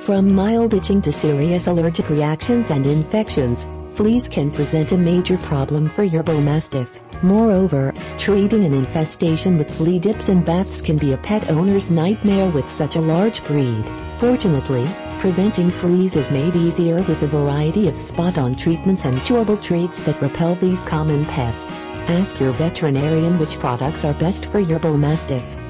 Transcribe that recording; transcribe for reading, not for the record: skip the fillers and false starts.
From mild itching to serious allergic reactions and infections, fleas can present a major problem for your Bullmastiff. Moreover, treating an infestation with flea dips and baths can be a pet owner's nightmare with such a large breed. Fortunately, preventing fleas is made easier with a variety of spot-on treatments and chewable treats that repel these common pests. Ask your veterinarian which products are best for your Bullmastiff.